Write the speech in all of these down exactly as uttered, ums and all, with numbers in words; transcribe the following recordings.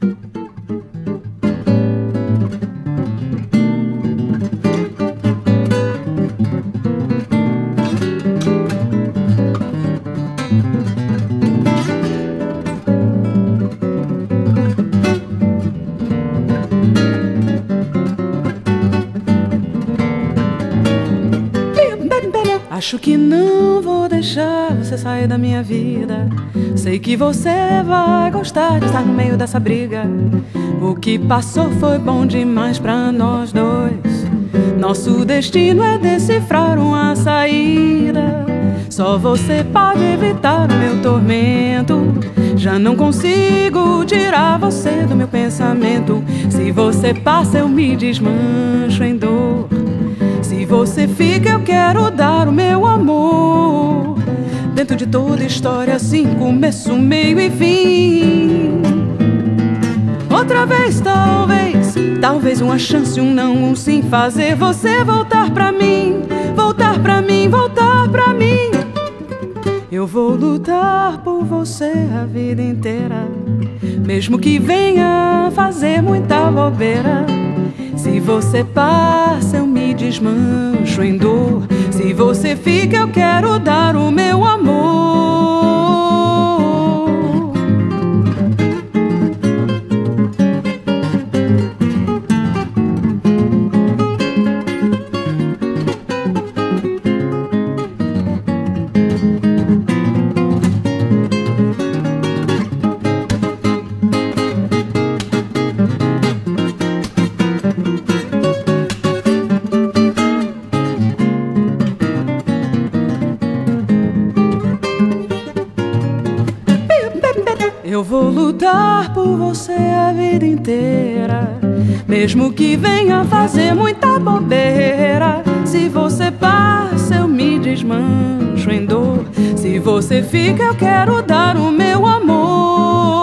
Acho que não vou deixar você sair da minha vida. Sei que você vai gostar de estar no meio dessa briga. O que passou foi bom demais pra nós dois. Nosso destino é decifrar uma saída. Só você pode evitar o meu tormento. Já não consigo tirar você do meu pensamento. Se você passa eu me desmancho em dor. Se você fica eu quero dar o meu amor. Dentro de toda história assim, começo, meio e fim. Outra vez talvez, talvez uma chance, um não, um sim. Fazer você voltar pra mim, voltar pra mim, voltar pra mim. Eu vou lutar por você a vida inteira, mesmo que venha fazer muita bobeira. Se você passa eu me desmancho em dor. Se você fica eu quero dar o meu amor. Eu vou lutar por você a vida inteira, mesmo que venha fazer muita bobeira. Se você passa eu me desmancho em dor. Se você fica eu quero dar o meu amor.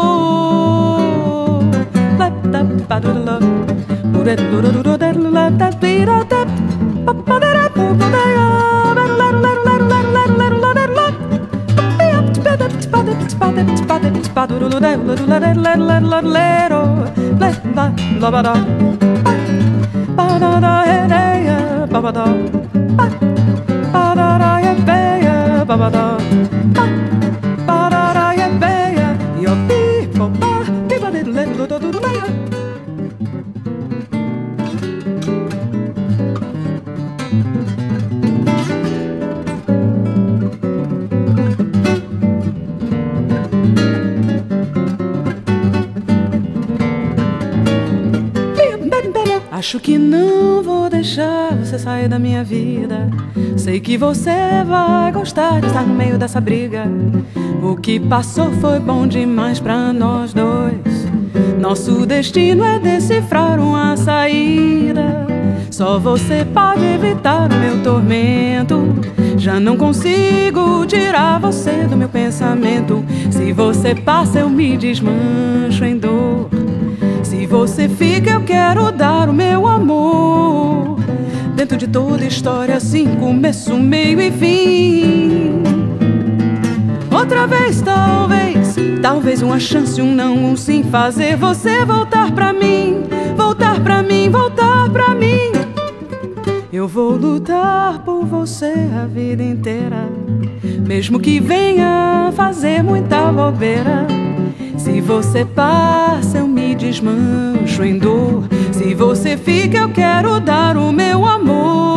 Acho que não vou deixar você sair da minha vida. Sei que você vai gostar de estar no meio dessa briga. O que passou foi bom demais pra nós dois. Nosso destino é decifrar uma saída. Só você pode evitar o meu tormento. Já não consigo tirar você do meu pensamento. Se você passa eu me desmancho em dor. Se você fica eu quero dar o meu amor. Dentro de toda história assim, começo, meio e fim. Outra vez talvez, talvez uma chance, um não, um sim. Fazer você voltar pra mim, voltar pra mim, voltar pra mim. Eu vou lutar por você a vida inteira, mesmo que venha fazer muita bobeira. Se você passa eu me desmancho em dor. Se você fica eu quero dar o meu amor.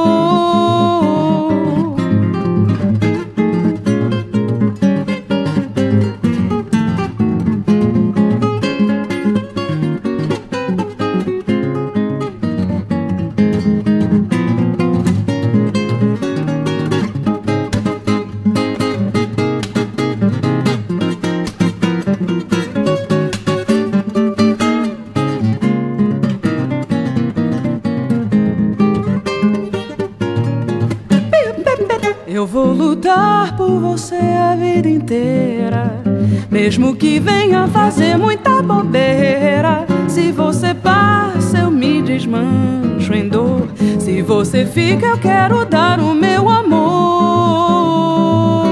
Eu vou lutar por você a vida inteira, mesmo que venha fazer muita bobeira. Se você passa eu me desmancho em dor. Se você fica eu quero dar o meu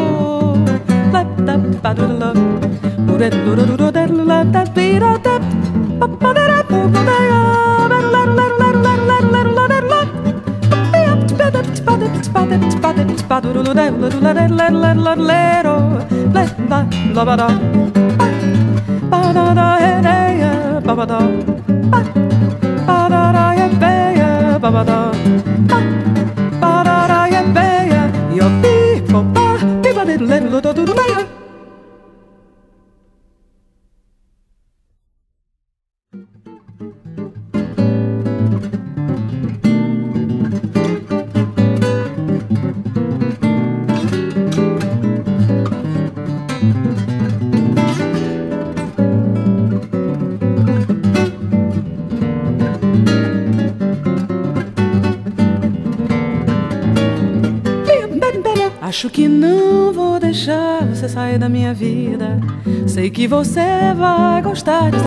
amor. Acho que não vou deixar você sair da minha vida. Sei que você vai gostar de